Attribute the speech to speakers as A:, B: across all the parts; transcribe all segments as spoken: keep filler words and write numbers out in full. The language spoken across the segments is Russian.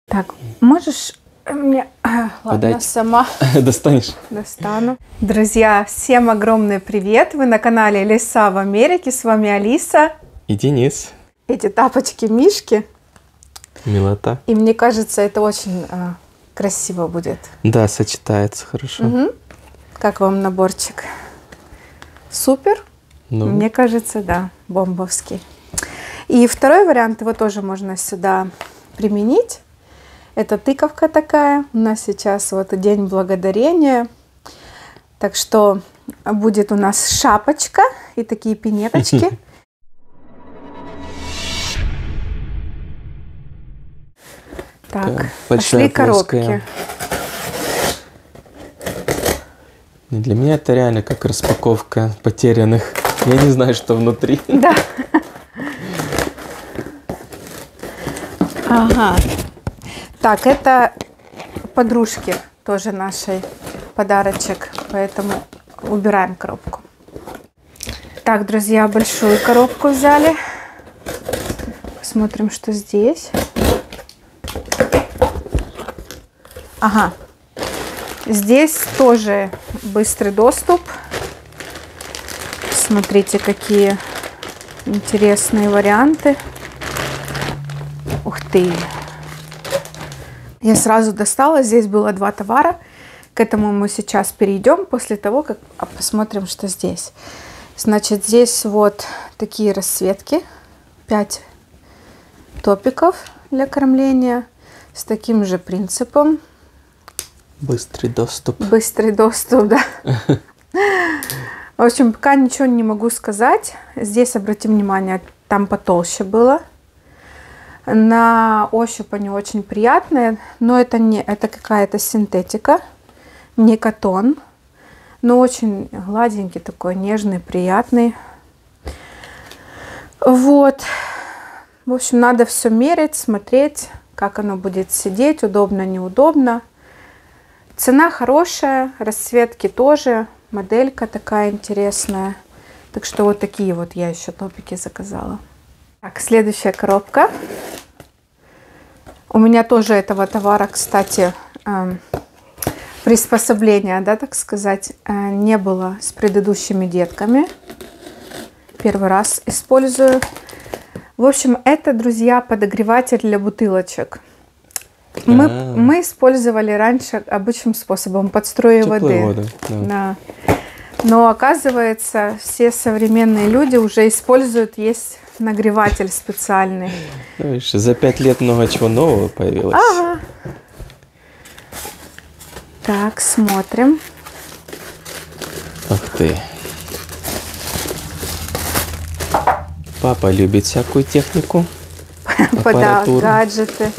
A: Так, можешь мне... Ладно,
B: Подать.
A: сама
B: Достанешь?
A: достану. Друзья, всем огромный привет! Вы на канале Леса в Америке. С вами Алиса.
B: И Денис.
A: Эти тапочки Мишки.
B: Милота.
A: И мне кажется, это очень а, красиво будет.
B: Да, сочетается хорошо.
A: Угу. Как вам наборчик? Супер?
B: Ну.
A: Мне кажется, да, бомбовский. И второй вариант, его тоже можно сюда применить. Это тыковка такая. У нас сейчас вот День Благодарения. Так что будет у нас шапочка и такие пинеточки. Так, пошли коробки.
B: Для меня это реально как распаковка потерянных. Я не знаю, что внутри.
A: Да. Ага. Так, это подружки тоже нашей подарочек, поэтому убираем коробку. Так, друзья, большую коробку взяли. Посмотрим, что здесь. Ага. Здесь тоже быстрый доступ. Смотрите, какие интересные варианты. Ух ты! Я сразу достала. Здесь было два товара. К этому мы сейчас перейдем после того, как посмотрим, что здесь. Значит, здесь вот такие расцветки. пять топиков для кормления с таким же принципом.
B: Быстрый доступ.
A: Быстрый доступ, да. В общем, пока ничего не могу сказать. Здесь, обратим внимание, там потолще было. На ощупь они очень приятные, но это не это какая-то синтетика, не катон, но очень гладенький такой, нежный, приятный. Вот. В общем, надо все мерить, смотреть, как оно будет сидеть, удобно, неудобно. Цена хорошая, расцветки тоже, моделька такая интересная. Так что вот такие вот я еще топики заказала. Так, следующая коробка. У меня тоже этого товара, кстати, э, приспособления, да, так сказать, э, не было с предыдущими детками. Первый раз использую. В общем, это, друзья, подогреватель для бутылочек. Мы, мы использовали раньше обычным способом подстроя воды.
B: Воды, да.
A: Да. Но оказывается, все современные люди уже используют, есть нагреватель специальный.
B: Ну, видишь, за пять лет много чего нового появилось.
A: Ага. Так, смотрим.
B: Ах ты. Папа любит всякую технику.
A: Да, гаджеты.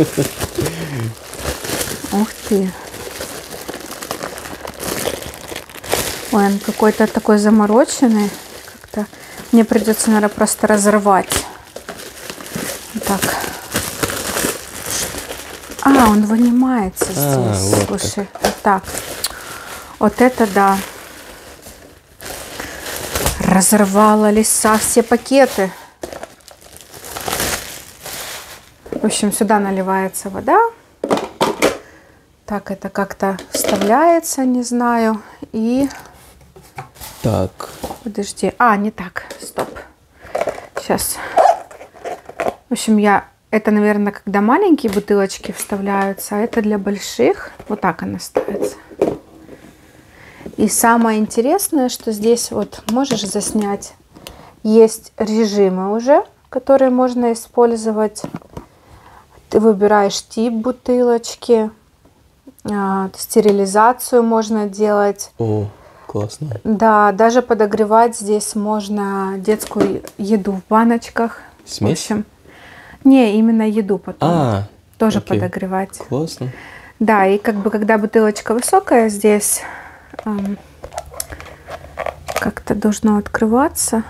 A: Ух ты. Ой, он какой-то такой замороченный. Как-то мне придется, наверное, просто разорвать. Так. А, он вынимается здесь.
B: А, вот
A: слушай, вот так. Вот это да. Разорвала Лиса все пакеты. В общем, сюда наливается вода. Так, это как-то вставляется, не знаю. И...
B: Так.
A: Подожди. А, не так. Стоп. Сейчас. В общем, я... Это, наверное, когда маленькие бутылочки вставляются, а это для больших. Вот так она ставится. И самое интересное, что здесь вот можешь заснять. Есть режимы уже, которые можно использовать. Ты выбираешь тип бутылочки. Стерилизацию можно делать.
B: О, классно.
A: Да, даже подогревать здесь можно детскую еду в баночках.
B: Смесь?
A: В общем, не, именно еду потом.
B: А,
A: тоже
B: окей.
A: подогревать.
B: Классно.
A: Да, и как бы когда бутылочка высокая, здесь эм, как-то должно открываться.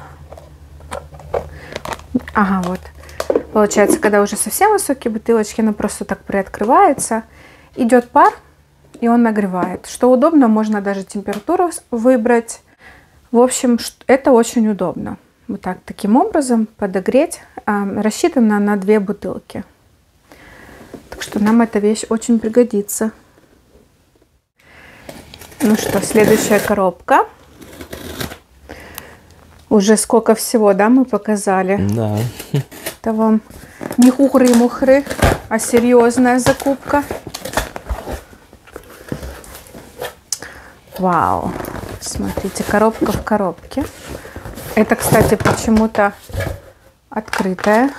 A: Ага, вот. Получается, когда уже совсем высокие бутылочки, она просто так приоткрывается. Идет пар, и он нагревает. Что удобно, можно даже температуру выбрать. В общем, это очень удобно. Вот так, таким образом подогреть. Рассчитано на две бутылки. Так Так что нам эта вещь очень пригодится. Ну что, следующая коробка. Уже сколько всего, да, мы показали?
B: Да.
A: Это вам не хухры-мухры, а серьезная закупка. Вау. Смотрите, коробка в коробке. Это, кстати, почему-то открытая.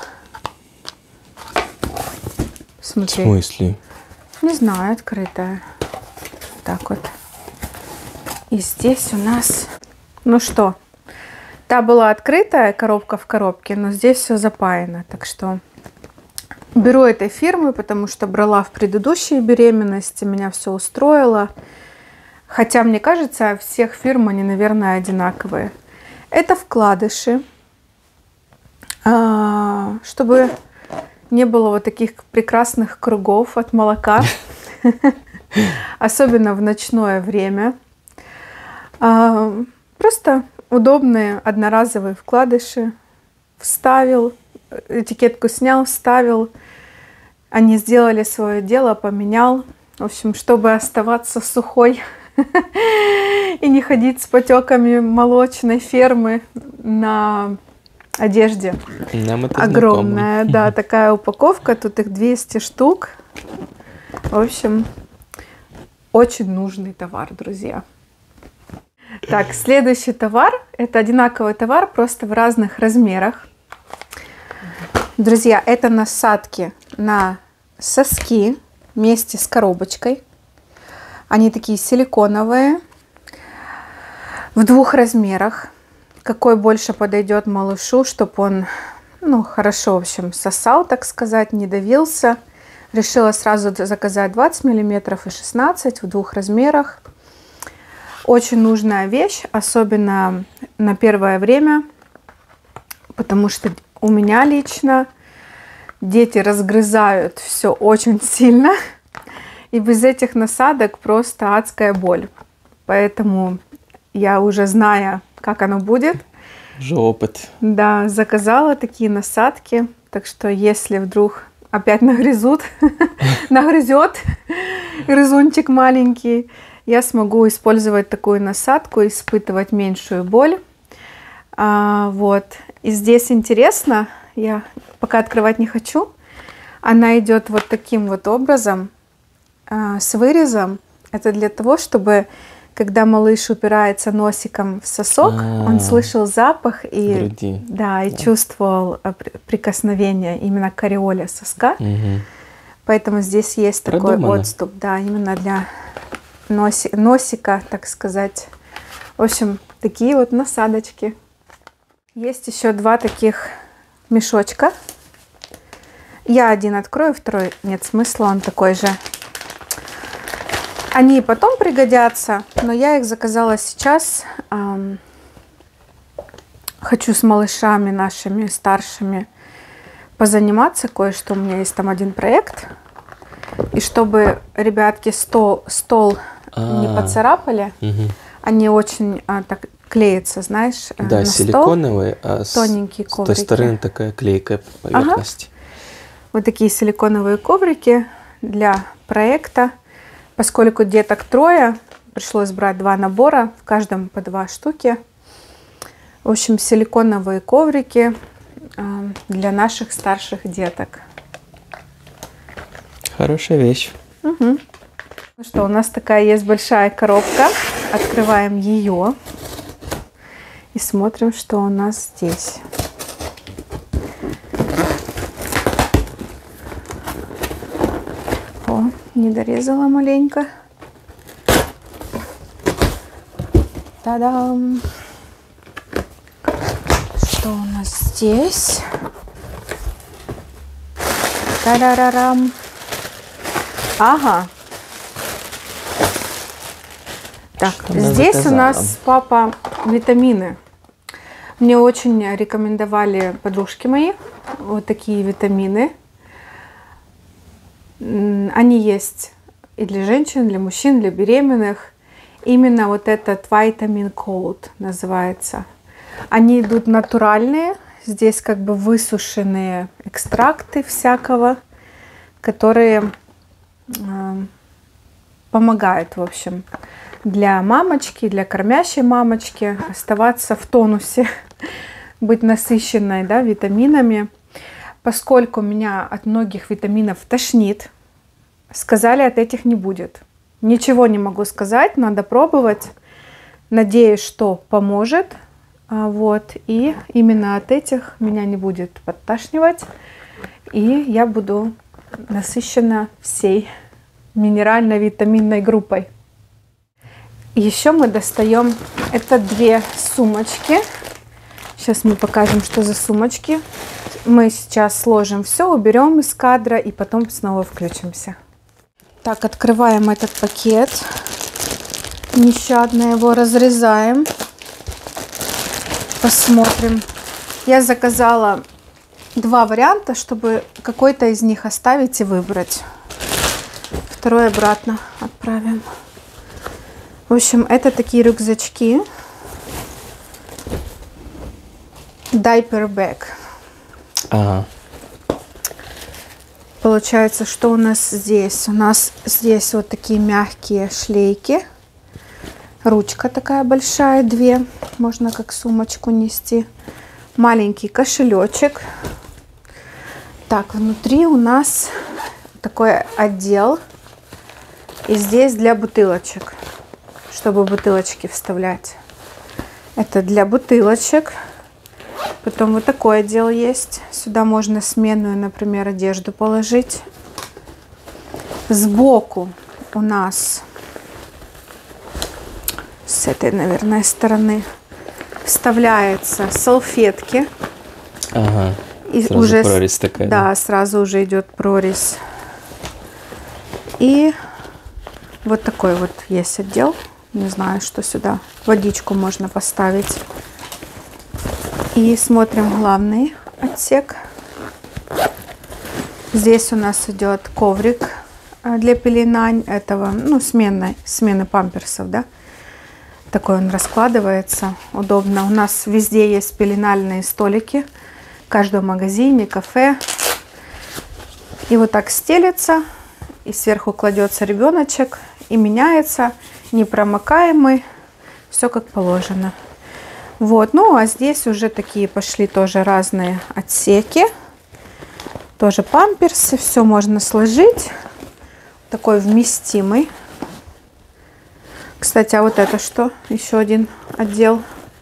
A: Смотри.
B: В смысле?
A: Не знаю, открытая. Так вот. И здесь у нас... Ну что, та была открытая, коробка в коробке, но здесь все запаяно. Так что беру этой фирмы, потому что брала в предыдущей беременности, меня все устроило. Хотя, мне кажется, всех фирм они, наверное, одинаковые. Это вкладыши, чтобы не было вот таких прекрасных кругов от молока, особенно в ночное время. Просто удобные одноразовые вкладыши. Вставил, этикетку снял, вставил. Они сделали свое дело, поменял. В общем, чтобы оставаться сухой и не ходить с потеками молочной фермы на одежде.
B: Нам это
A: огромная, знакомо. Да, такая упаковка. Тут их двести штук. В общем, очень нужный товар, друзья. Так, следующий товар. Это одинаковый товар, просто в разных размерах. Друзья, это насадки на соски вместе с коробочкой. Они такие силиконовые, в двух размерах. Какой больше подойдет малышу, чтобы он, ну, хорошо, в общем, сосал, так сказать, не давился. Решила сразу заказать двадцать миллиметров и шестнадцать в двух размерах. Очень нужная вещь, особенно на первое время, потому что у меня лично дети разгрызают все очень сильно. И без этих насадок просто адская боль. Поэтому я уже, зная, как оно будет,
B: уже опыт.
A: Да, заказала такие насадки. Так что если вдруг опять нагрызут, нагрызет грызунчик маленький, я смогу использовать такую насадку, испытывать меньшую боль. А, вот. И здесь интересно, я пока открывать не хочу, она идет вот таким вот образом, с вырезом. Это для того, чтобы, когда малыш упирается носиком в сосок, А-а-а. он слышал запах и,
B: груди.
A: Да, и
B: да.
A: чувствовал прикосновение именно к ореоле соска.
B: Угу.
A: Поэтому здесь есть
B: Продумано.
A: Такой отступ, да, именно для носи- носика, так сказать. В общем, такие вот насадочки. Есть еще два таких мешочка. Я один открою, второй нет смысла, он такой же. Они потом пригодятся, но я их заказала сейчас. Эм, хочу с малышами нашими старшими позаниматься кое-что. У меня есть там один проект. И чтобы ребятки стол, стол не поцарапали, угу. Они очень а, так клеятся, знаешь,
B: да,
A: на
B: силиконовые,
A: стол.
B: А
A: Тоненькие
B: с,
A: коврики.
B: с той стороны такая клейкая поверхность.
A: Ага. Вот такие силиконовые коврики для проекта. Поскольку деток трое, пришлось брать два набора, в каждом по два штуки. В общем, силиконовые коврики э, для наших старших деток.
B: Хорошая вещь.
A: Угу. Ну что, у нас такая есть большая коробка. Открываем ее и смотрим, что у нас здесь. О, не дорезала маленько. Та-дам! Что у нас здесь? Та-да-да-дам! Ага. Так,
B: Она
A: здесь
B: заказала.
A: У нас папа витамины. Мне очень рекомендовали подружки мои вот такие витамины. Они есть и для женщин, и для мужчин, для беременных. Именно вот этот Vitamin Cold называется. Они идут натуральные. Здесь как бы высушенные экстракты всякого. которые э, помогают, в общем, для мамочки, для кормящей мамочки оставаться в тонусе, быть насыщенной, да, витаминами. Поскольку меня от многих витаминов тошнит, сказали, от этих не будет. Ничего не могу сказать, надо пробовать. Надеюсь, что поможет. Вот. И именно от этих меня не будет подташнивать. И я буду насыщена всей минерально-витаминной группой. Еще мы достаем, это две сумочки. Сейчас мы покажем, что за сумочки. Мы сейчас сложим все, уберем из кадра и потом снова включимся. Так, открываем этот пакет. Нещадно его разрезаем. Посмотрим. Я заказала два варианта, чтобы какой-то из них оставить и выбрать. Второй обратно отправим. В общем, это такие рюкзачки. Diaper bag.
B: Ага.
A: Получается, что у нас здесь? У нас здесь вот такие мягкие шлейки. Ручка такая большая, две. Можно как сумочку нести. Маленький кошелечек. Так, внутри у нас такой отдел. И здесь для бутылочек, чтобы бутылочки вставлять. Это для бутылочек. Потом вот такой отдел есть. Сюда можно сменную, например, одежду положить. Сбоку у нас с этой, наверное, стороны вставляются салфетки.
B: Ага.
A: И
B: сразу
A: уже
B: прорезь такая.
A: Да,
B: Да,
A: сразу уже идет прорезь. И вот такой вот есть отдел. Не знаю, что сюда. Водичку можно поставить. И смотрим главный отсек. Здесь у нас идет коврик для пеленания этого, ну, сменной, смены памперсов, да. Такой он раскладывается, удобно. У нас везде есть пеленальные столики. В каждом магазине, кафе. И вот так стелется. И сверху кладется ребеночек. И меняется. Непромокаемый. Все как положено. Вот, ну а здесь уже такие пошли тоже разные отсеки. Тоже памперсы, все можно сложить. Такой вместимый. Кстати, а вот это что? Еще один отдел.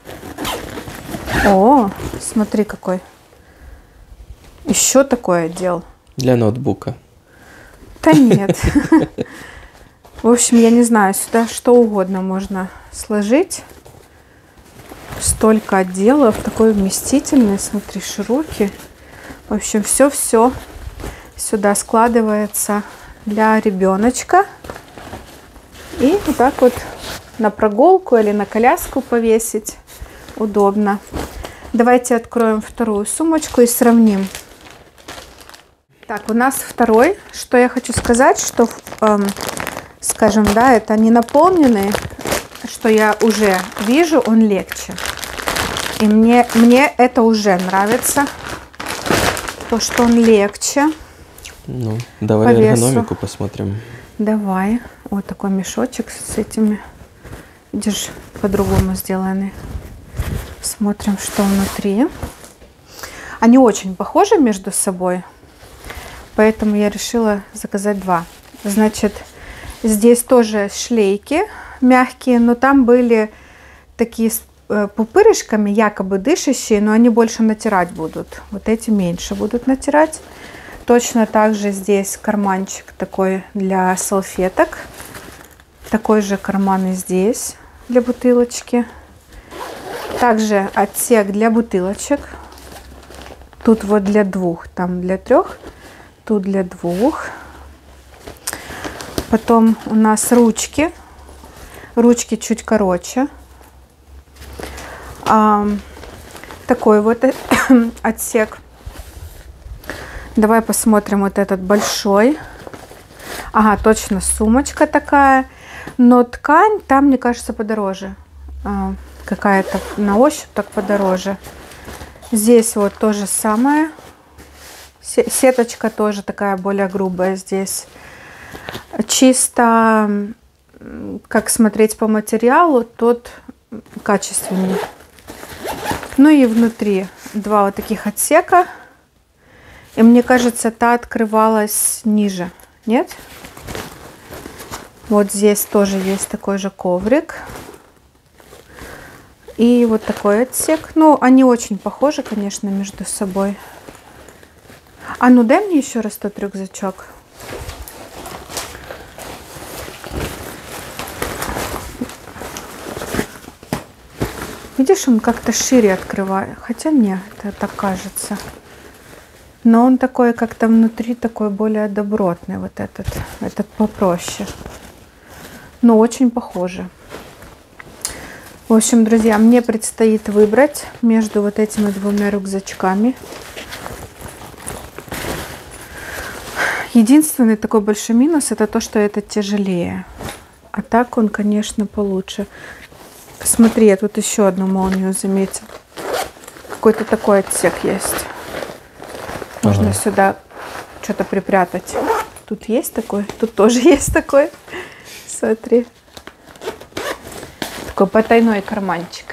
A: О, смотри какой. Еще такой отдел.
B: для ноутбука.
A: Да нет. В общем, я не знаю, сюда что угодно можно сложить. Столько отделов, такой вместительный, смотри, широкий. В общем, все-все сюда складывается для ребеночка. И вот так вот на прогулку или на коляску повесить удобно. Давайте откроем вторую сумочку и сравним. Так, у нас второй. Что я хочу сказать, что, эм, скажем, да, это не наполненный, что я уже вижу, он легче. И мне, мне это уже нравится, то, что он легче.
B: Ну, давай
A: по
B: эргономику
A: весу.
B: Посмотрим.
A: Давай. Вот такой мешочек с этими, видишь, по-другому сделаны. Смотрим, что внутри. Они очень похожи между собой, поэтому я решила заказать два. Значит, здесь тоже шлейки мягкие, но там были такие с пупырышками, якобы дышащие, но они больше натирать будут. Вот эти меньше будут натирать. Точно так же здесь карманчик такой для салфеток. Такой же карман и здесь для бутылочки. Также отсек для бутылочек. Тут вот для двух, там для трех. Тут для двух. Потом у нас ручки. Ручки чуть короче. А, такой вот отсек. Давай посмотрим вот этот большой. Ага, точно сумочка такая. Но ткань там, мне кажется, подороже. А, какая-то на ощупь так подороже. Здесь вот то же самое. Сеточка тоже такая более грубая здесь. Чисто, как смотреть по материалу, тот качественнее. Ну и внутри два вот таких отсека. И мне кажется, та открывалась ниже. Нет? Вот здесь тоже есть такой же коврик. И вот такой отсек. Ну, они очень похожи, конечно, между собой. А ну дай мне еще раз тот рюкзачок. Видишь, он как-то шире открывает. Хотя нет, это так кажется. Но он такой, как-то внутри такой более добротный. Вот этот. Этот попроще. Но очень похоже. В общем, друзья, мне предстоит выбрать между вот этими двумя рюкзачками. Единственный такой большой минус — это то, что это тяжелее. А так он, конечно, получше. Смотри, я тут еще одну молнию заметил. Какой-то такой отсек есть. Можно ага. сюда что-то припрятать. Тут есть такой, тут тоже есть такой. Смотри. Такой потайной карманчик.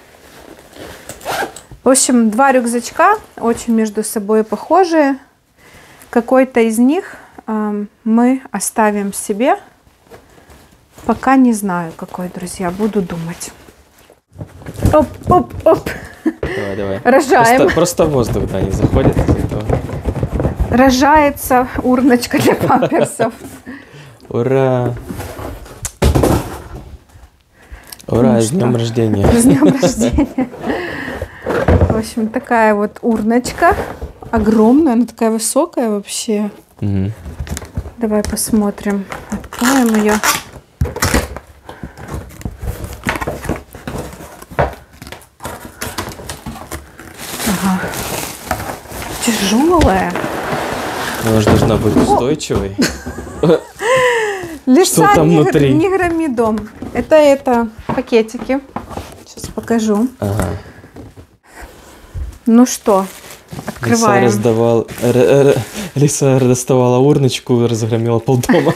A: В общем, два рюкзачка очень между собой похожие. Какой-то из них э, мы оставим себе. Пока не знаю, какой, друзья. Буду думать. Оп, оп, оп.
B: Давай, давай.
A: Рожаем.
B: Просто, просто воздух, да, не заходит.
A: Рожается урночка для памперсов.
B: Ура! Ура,
A: ну
B: с днем рождения.
A: С днем рождения. В общем, такая вот урночка. Огромная, она такая высокая вообще.
B: Угу.
A: Давай посмотрим. Откроем ее. Ага. Тяжелая.
B: Она же должна быть устойчивой.
A: Лиса
B: Что там
A: не,
B: внутри?
A: Не громи дом. Это это пакетики. Сейчас покажу.
B: Ага.
A: Ну что, открываем.
B: Лиса, раздавал, р, р, Лиса доставала урночку и разгромила полдома.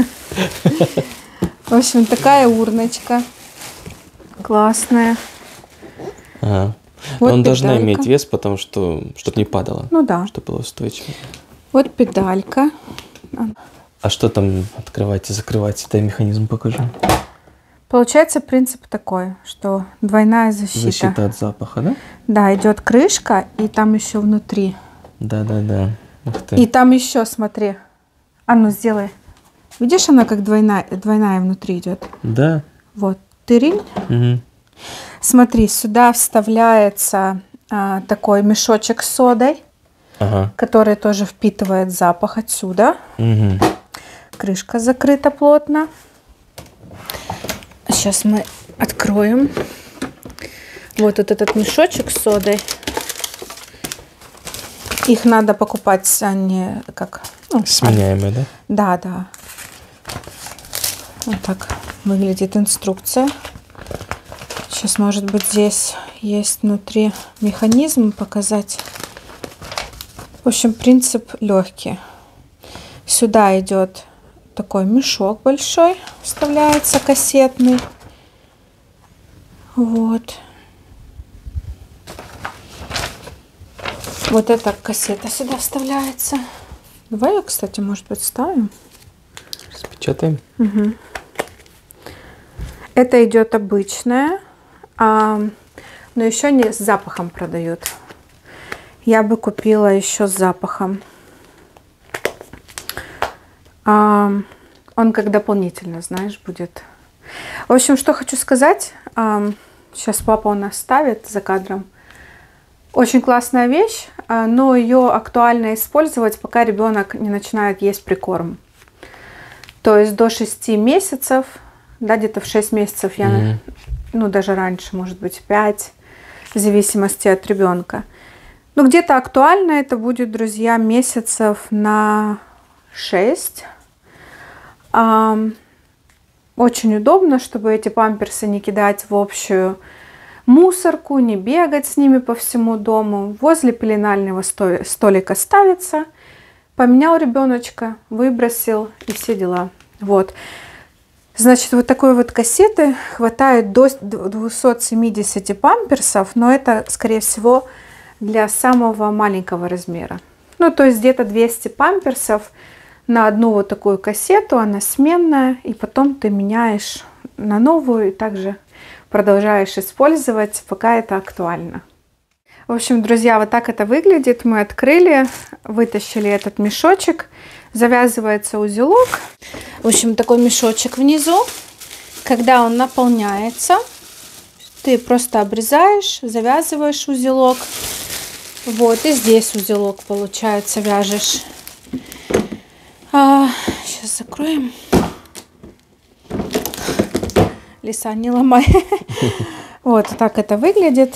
A: В общем, такая урночка. Классная.
B: Ага.
A: Вот
B: Он должна
A: педалька.
B: иметь вес, потому что чтобы не падало.
A: Ну да.
B: Чтобы было устойчиво.
A: Вот педалька.
B: А что там открывать и закрывать? Дай механизм покажу.
A: Получается принцип такой, что двойная защита.
B: Защита от запаха, да?
A: Да, идет крышка, и там еще внутри.
B: Да, да, да. Ух ты.
A: И там еще, смотри. А ну сделай. Видишь, она как двойная, двойная внутри идет?
B: Да.
A: Вот. Тырень.
B: Угу.
A: Смотри, сюда вставляется а, такой мешочек с содой,
B: ага.
A: который тоже впитывает запах отсюда.
B: Угу.
A: Крышка закрыта плотно. Сейчас мы откроем. Вот, вот этот мешочек с содой. Их надо покупать, они как... Ну,
B: сменяемые, да?
A: Да, да. Вот так выглядит инструкция. Сейчас, может быть, здесь есть внутри механизм показать. В общем, принцип легкий. Сюда идет такой мешок большой, вставляется кассетный. Вот. Вот эта кассета сюда вставляется. Давай ее, кстати, может быть, ставим.
B: Распечатаем.
A: Угу. Это идет обычная, а, но еще не с запахом продают. Я бы купила еще с запахом. А, он как дополнительно, знаешь, будет. В общем, что хочу сказать. А, сейчас папа у нас ставит за кадром. Очень классная вещь, но ее актуально использовать, пока ребенок не начинает есть прикорм. То есть до шести месяцев, да, где-то в шесть месяцев я, mm-hmm. ну даже раньше, может быть, пять, в зависимости от ребенка. Ну где-то актуально это будет, друзья, месяцев на шесть. А, очень удобно, чтобы эти памперсы не кидать в общую мусорку, не бегать с ними по всему дому. Возле пеленального столика ставится. Поменял ребеночка, выбросил и все дела. Вот. Значит, вот такой вот кассеты хватает до двухсот семидесяти памперсов, но это, скорее всего, для самого маленького размера. Ну, то есть где-то двести памперсов на одну вот такую кассету, она сменная, и потом ты меняешь на новую и также продолжаешь использовать, пока это актуально. В общем, друзья, вот так это выглядит. Мы открыли, вытащили этот мешочек, завязывается узелок. В общем, такой мешочек внизу. Когда он наполняется, ты просто обрезаешь, завязываешь узелок. Вот, и здесь узелок, получается, вяжешь. А, сейчас закроем. Лиса, не ломай. Вот так это выглядит.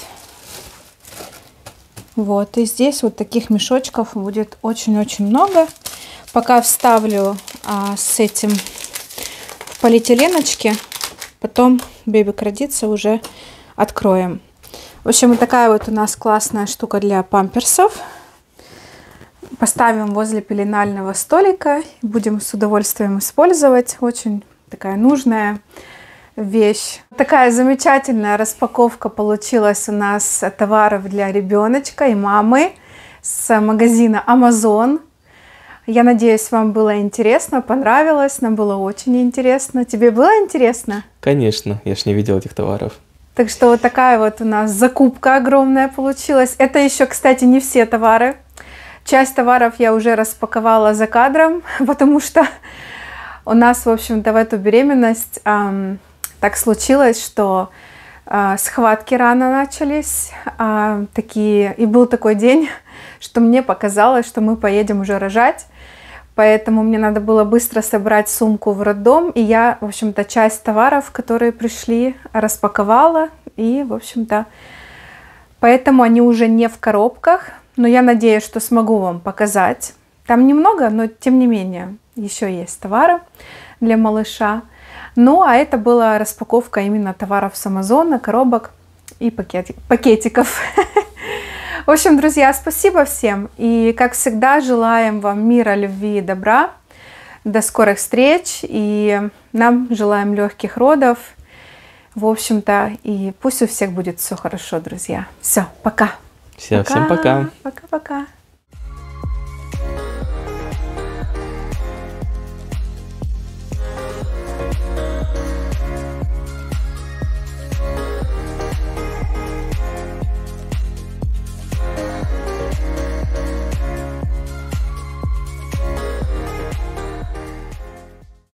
A: Вот, и здесь вот таких мешочков будет очень-очень много. Пока вставлю а, с этим в полиэтиленочке, потом бебик родится, уже откроем. В общем, вот такая вот у нас классная штука для памперсов. Поставим возле пеленального столика, будем с удовольствием использовать. Очень такая нужная вещь. Такая замечательная распаковка получилась у нас товаров для ребеночка и мамы с магазина Amazon. Я надеюсь, вам было интересно, понравилось, нам было очень интересно. Тебе было интересно?
B: Конечно, я ж не видел этих товаров.
A: Так что вот такая вот у нас закупка огромная получилась. Это еще, кстати, не все товары. Часть товаров я уже распаковала за кадром, потому что у нас, в общем-то, в эту беременность эм, так случилось, что э, схватки рано начались, э, такие, и был такой день, что мне показалось, что мы поедем уже рожать. Поэтому мне надо было быстро собрать сумку в роддом, и я, в общем-то, часть товаров, которые пришли, распаковала, и, в общем-то, поэтому они уже не в коробках, но я надеюсь, что смогу вам показать. Там немного, но тем не менее, еще есть товары для малыша. Ну, а это была распаковка именно товаров с Амазона, коробок и пакетик, пакетиков. В общем, друзья, спасибо всем. И, как всегда, желаем вам мира, любви и добра. До скорых встреч. И нам желаем легких родов. В общем-то, и пусть у всех будет все хорошо, друзья. Все, пока.
B: Все, всем пока.
A: Пока-пока.